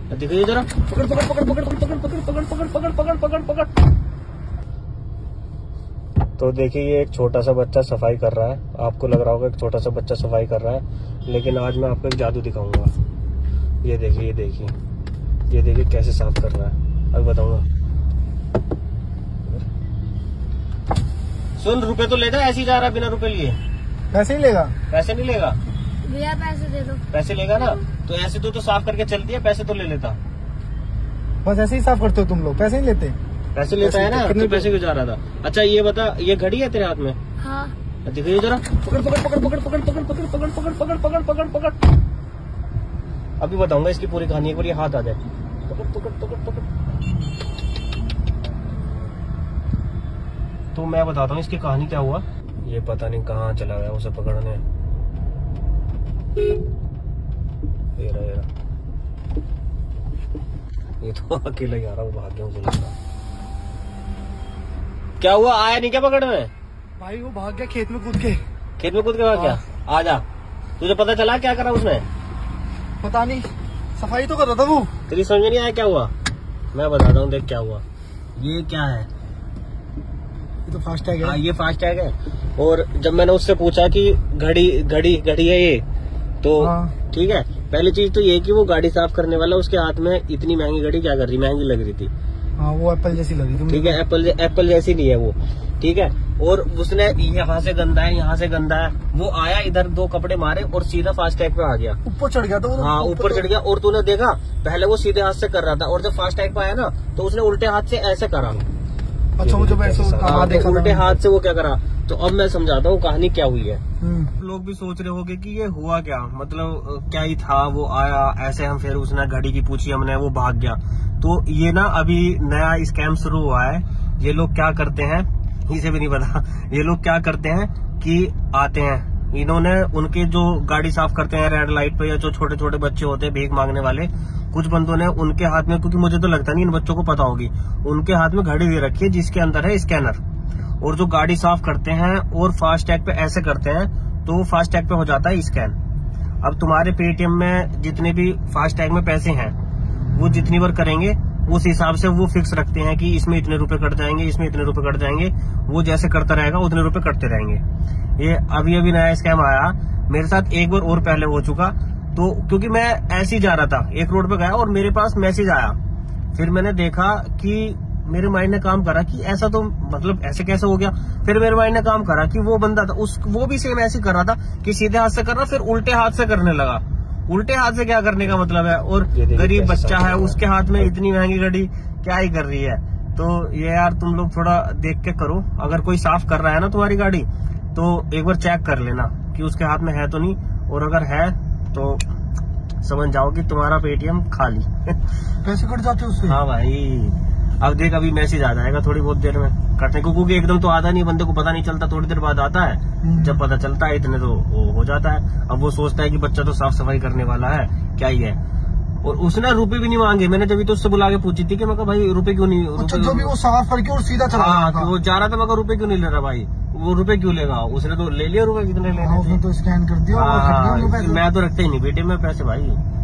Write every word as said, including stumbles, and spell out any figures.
दिखाइए जरा। पकड़ पकड़ पकड़ पकड़ पकड़ पकड़ पकड़ पकड़ पकड़ पकड़ पकड़ पकड़। तो देखिए ये एक छोटा सा बच्चा सफाई कर रहा है। आपको लग रहा होगा एक छोटा सा बच्चा सफाई कर रहा है, लेकिन आज मैं आपको एक जादू दिखाऊंगा। ये देखिए ये देखिए ये देखिए कैसे साफ कर रहा है, अब बताऊंगा। सुन, रुपए तो लेगा, ऐसे ही जा रहा है बिना रुपए लिए। पैसे ही लेगा? पैसे नहीं लेगा भैया, पैसे दे दो। पैसे लेगा ना तो ऐसे तो, तो साफ करके चल दिया, पैसे तो ले लेता। बस ऐसे ही साफ करते हो तुम लोग, पैसे नहीं लेते? पैसे लेता है ना, कितने पैसे क्यों जा रहा था? अच्छा ये बता, ये घड़ी है तेरे हाथ में? हाँ। दिखाइए जरा। पकड़ पकड़ पकड़ पकड़ पकड़ पकड़ पकड़ पकड़ पकड़ पकड़ पकड़ पकड़ पकड़। अभी बताऊंगा इसकी पूरी कहानी, एक बार ये हाथ आ जाए। पकड़ पकड़ पकड़ पकड़। तो मैं बताता हूँ इसकी कहानी क्या हुआ। ये पता नहीं कहाँ चला गया उसे पकड़ने। ये रहा, ये रहा। ये तो अकेला ही आ रहा, वो भाग गया मुझे लगता। क्या हुआ, आया नहीं क्या पकड़ने? भाई वो भाग गया खेत में कूद के। खेत में कूद के भाग गया? आ जा, तुझे पता चला क्या करा उसने? पता नहीं, सफाई तो कर रहा था वो। तेरी समझ नहीं आया क्या हुआ? मैं बताता हूँ, देख क्या हुआ। ये क्या है? ये तो फास्टैग है। हाँ ये फास्टैग है। और जब मैंने उससे पूछा कि घड़ी घड़ी घड़ी है ये, तो हाँ। ठीक है, पहली चीज तो ये कि वो गाड़ी साफ करने वाला उसके हाथ में इतनी महंगी घड़ी क्या कर रही, महंगी लग रही थी। हाँ वो एप्पल जैसी लगी थी। ठीक है, एप्पल एप्पल जैसी नहीं है वो, ठीक है। और उसने यहाँ से गंदा है, यहाँ से गंदा है, वो आया इधर दो कपड़े मारे और सीधा फास्टैग पे आ गया। ऊपर चढ़ गया था वो। हाँ ऊपर चढ़ गया। और तूने देखा पहले वो सीधे हाथ से कर रहा था, और जब फास्टैग पे आया ना तो उसने उल्टे हाथ से ऐसे करा। अच्छा मुझे हाँ, देखा उल्टे हाथ से वो क्या करा। तो अब मैं समझाता हूँ कहानी क्या हुई है। लोग भी सोच रहे होंगे कि ये हुआ क्या, मतलब क्या ही था, वो आया ऐसे, हम फिर उसने घड़ी की पूछी हमने, वो भाग गया। तो ये ना अभी नया स्कैम शुरू हुआ है। ये लोग क्या करते हैं, इसे भी नहीं पता, ये लोग क्या करते हैं कि आते हैं, इन्होंने उनके जो गाड़ी साफ करते हैं रेड लाइट पे, या जो छोटे छोटे बच्चे होते हैं भीख मांगने वाले, कुछ बंदों ने उनके हाथ में, क्योंकि मुझे तो लगता नहीं इन बच्चों को पता होगी, उनके हाथ में घड़ी दे रखी है जिसके अंदर है स्कैनर। और जो गाड़ी साफ करते हैं और फास्टैग पे ऐसे करते हैं तो वो फास्टैग पे हो जाता है स्कैन। अब तुम्हारे पेटीएम में जितने भी फास्टैग में पैसे हैं वो जितनी बार करेंगे उस हिसाब से वो फिक्स रखते हैं कि इसमें इतने रुपए कट जाएंगे, इसमें इतने रुपए कट जाएंगे। वो जैसे करता रहेगा उतने रुपए कटते रहेंगे। ये अभी अभी नया स्कैम आया मेरे साथ, एक बार और पहले हो चुका। तो क्योंकि मैं ऐसे ही जा रहा था, एक रोड पे गया और मेरे पास मैसेज आया। फिर मैंने देखा कि मेरे माइंड ने काम करा कि ऐसा तो मतलब ऐसे कैसे हो गया। फिर मेरे माइंड ने काम करा कि वो बंदा था उस वो भी सेम ऐसे कर रहा था कि सीधे हाथ से कर रहा, फिर उल्टे हाथ से करने लगा। उल्टे हाथ से क्या करने का मतलब है, और गरीब बच्चा है उसके हाथ में इतनी महंगी घड़ी क्या ही कर रही है। तो ये यार तुम लोग थोड़ा देख के करो, अगर कोई साफ कर रहा है ना तुम्हारी गाड़ी तो एक बार चेक कर लेना कि उसके हाथ में है तो नहीं, और अगर है तो समझ जाओ कि तुम्हारा पेटीएम खाली। पैसे कट जाते उससे? हाँ भाई, अब देख अभी मैसेज आ जाएगा थोड़ी बहुत देर में कटने को, क्योंकि एकदम तो आता नहीं, बंदे को पता नहीं चलता, थोड़ी देर बाद आता है। जब पता चलता है इतने तो वो हो जाता है। अब वो सोचता है कि बच्चा तो साफ सफाई करने वाला है, क्या ही है। और उसने रुपए भी नहीं मांगे। मैंने जब तो उससे बुला के पूछी थी कि मैं भाई रुपए क्यों नहीं, अच्छा, जो भी वो साफ करके और सीधा चला हाँ, वो जा रहा था, मगर रुपए क्यों नहीं ले रहा भाई, वो रुपए क्यों लेगा, उसने तो ले लिया रुपए, कितने लेने थे। तो स्कैन कर दिया। मैं तो रखते ही नहीं बेटे में पैसे भाई।